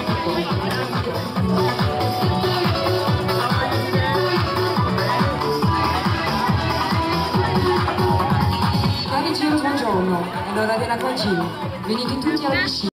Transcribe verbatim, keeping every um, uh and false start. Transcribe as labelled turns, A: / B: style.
A: Buongiorno, è l'ora della cucina. Venite tutti alla piscina.